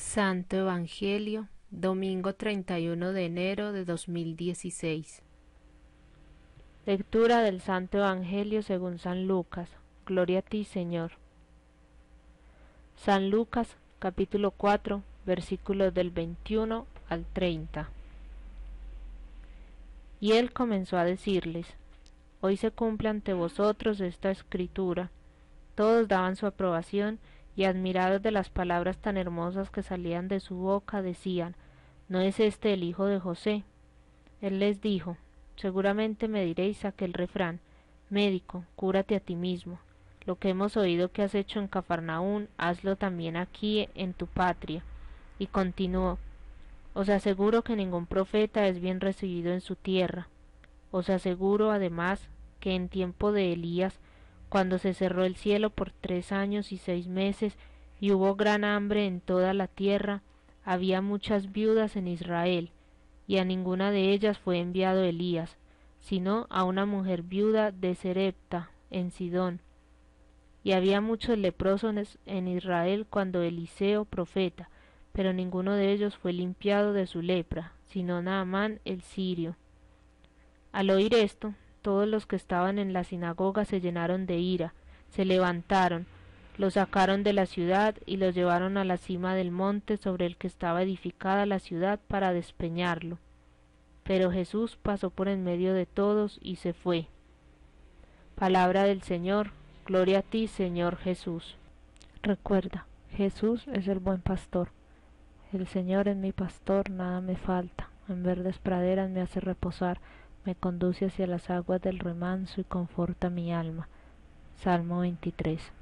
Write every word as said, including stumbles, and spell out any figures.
Santo Evangelio, domingo treinta y uno de enero de dos mil dieciséis. Lectura del Santo Evangelio según San Lucas. Gloria a ti, Señor. San Lucas, capítulo cuatro, versículos del veintiuno al treinta. Y él comenzó a decirles: Hoy se cumple ante vosotros esta escritura. Todos daban su aprobación y, admirados de las palabras tan hermosas que salían de su boca, decían: ¿No es este el hijo de José? Él les dijo: Seguramente me diréis aquel refrán: Médico, cúrate a ti mismo. Lo que hemos oído que has hecho en Cafarnaún, hazlo también aquí en tu patria. Y continuó: Os aseguro que ningún profeta es bien recibido en su tierra. Os aseguro además que en tiempo de Elías, cuando se cerró el cielo por tres años y seis meses y hubo gran hambre en toda la tierra, había muchas viudas en Israel, y a ninguna de ellas fue enviado Elías, sino a una mujer viuda de Serepta, en Sidón. Y había muchos leprosos en Israel cuando Eliseo profeta, pero ninguno de ellos fue limpiado de su lepra, sino Naamán el sirio. Al oír esto, todos los que estaban en la sinagoga se llenaron de ira, se levantaron, lo sacaron de la ciudad y lo llevaron a la cima del monte sobre el que estaba edificada la ciudad para despeñarlo. Pero Jesús pasó por en medio de todos y se fue. Palabra del Señor. Gloria a ti, Señor Jesús. Recuerda, Jesús es el buen pastor. El Señor es mi pastor, nada me falta. En verdes praderas me hace reposar, me conduce hacia las aguas del remanso y conforta mi alma. Salmo veintitrés.